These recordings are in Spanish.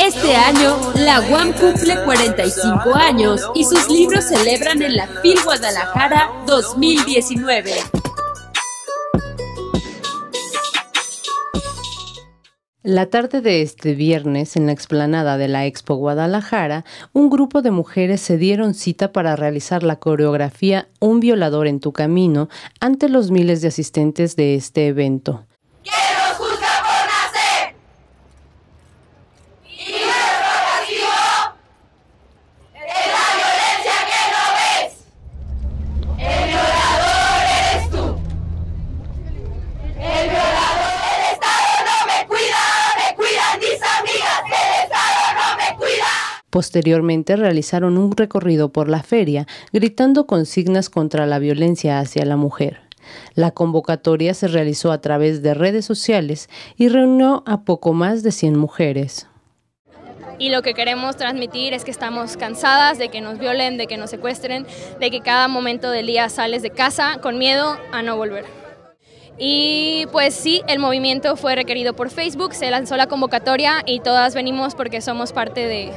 Este año, la UAM cumple 45 años y sus libros celebran en la FIL Guadalajara 2019. La tarde de este viernes, en la explanada de la Expo Guadalajara, un grupo de mujeres se dieron cita para realizar la coreografía Un violador en tu camino ante los miles de asistentes de este evento. Posteriormente realizaron un recorrido por la feria, gritando consignas contra la violencia hacia la mujer. La convocatoria se realizó a través de redes sociales y reunió a poco más de 100 mujeres. Y lo que queremos transmitir es que estamos cansadas de que nos violen, de que nos secuestren, de que cada momento del día sales de casa con miedo a no volver. Y pues sí, el movimiento fue requerido por Facebook, se lanzó la convocatoria y todas venimos porque somos parte de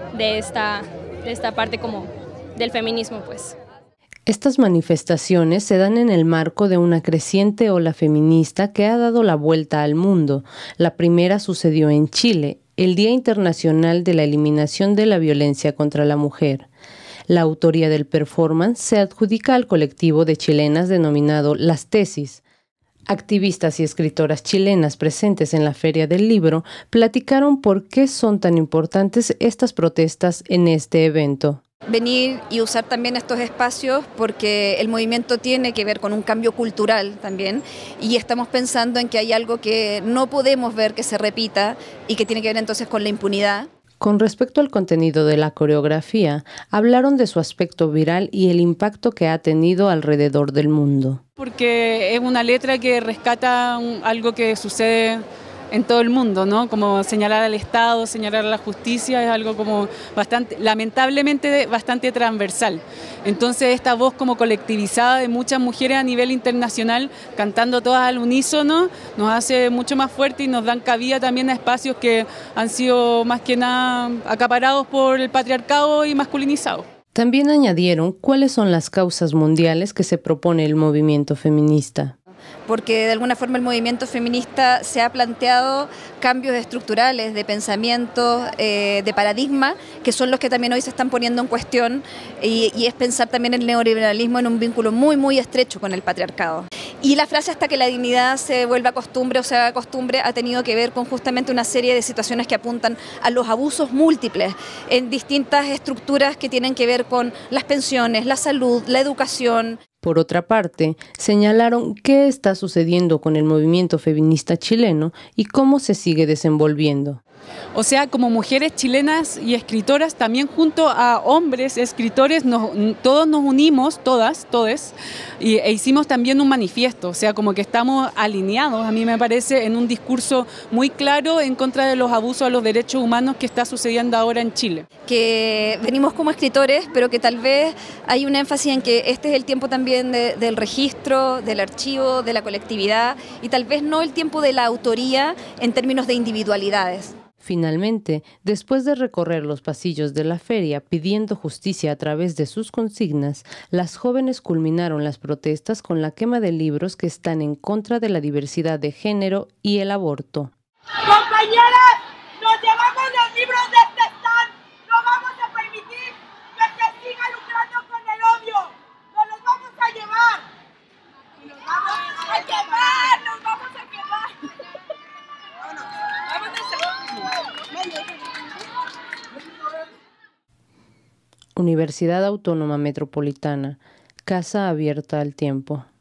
esta parte como del feminismo, pues. Estas manifestaciones se dan en el marco de una creciente ola feminista que ha dado la vuelta al mundo. La primera sucedió en Chile, el Día Internacional de la Eliminación de la Violencia contra la Mujer. La autoría del performance se adjudica al colectivo de chilenas denominado Las Tesis. Activistas y escritoras chilenas presentes en la Feria del Libro platicaron por qué son tan importantes estas protestas en este evento. Venir y usar también estos espacios porque el movimiento tiene que ver con un cambio cultural también y estamos pensando en que hay algo que no podemos ver que se repita y que tiene que ver entonces con la impunidad. Con respecto al contenido de la coreografía, hablaron de su aspecto viral y el impacto que ha tenido alrededor del mundo. Porque es una letra que rescata algo que sucede en todo el mundo, ¿no? Como señalar al Estado, señalar a la justicia, es algo como bastante, lamentablemente, bastante transversal. Entonces esta voz como colectivizada de muchas mujeres a nivel internacional, cantando todas al unísono, nos hace mucho más fuerte y nos dan cabida también a espacios que han sido más que nada acaparados por el patriarcado y masculinizados. También añadieron cuáles son las causas mundiales que se propone el movimiento feminista. Porque de alguna forma el movimiento feminista se ha planteado cambios estructurales de pensamiento, de paradigma, que son los que también hoy se están poniendo en cuestión y es pensar también el neoliberalismo en un vínculo muy estrecho con el patriarcado. Y la frase hasta que la dignidad se vuelva costumbre o se haga costumbre ha tenido que ver con justamente una serie de situaciones que apuntan a los abusos múltiples en distintas estructuras que tienen que ver con las pensiones, la salud, la educación. Por otra parte, señalaron qué está sucediendo con el movimiento feminista chileno y cómo se sigue desenvolviendo. O sea, como mujeres chilenas y escritoras, también junto a hombres escritores, todos nos unimos, todas, e hicimos también un manifiesto, o sea, como que estamos alineados, a mí me parece, en un discurso muy claro en contra de los abusos a los derechos humanos que está sucediendo ahora en Chile. Que venimos como escritores, pero que tal vez hay un énfasis en que este es el tiempo también del registro, del archivo, de la colectividad, y tal vez no el tiempo de la autoría en términos de individualidades. Finalmente, después de recorrer los pasillos de la feria pidiendo justicia a través de sus consignas, las jóvenes culminaron las protestas con la quema de libros que están en contra de la diversidad de género y el aborto. Compañeras, nos llevamos los libros de este stand. No vamos a permitir que se siga lucrando con el odio. Nos los vamos a llevar. Nos vamos a quemar, nos vamos a quemar. Universidad Autónoma Metropolitana, Casa Abierta al Tiempo.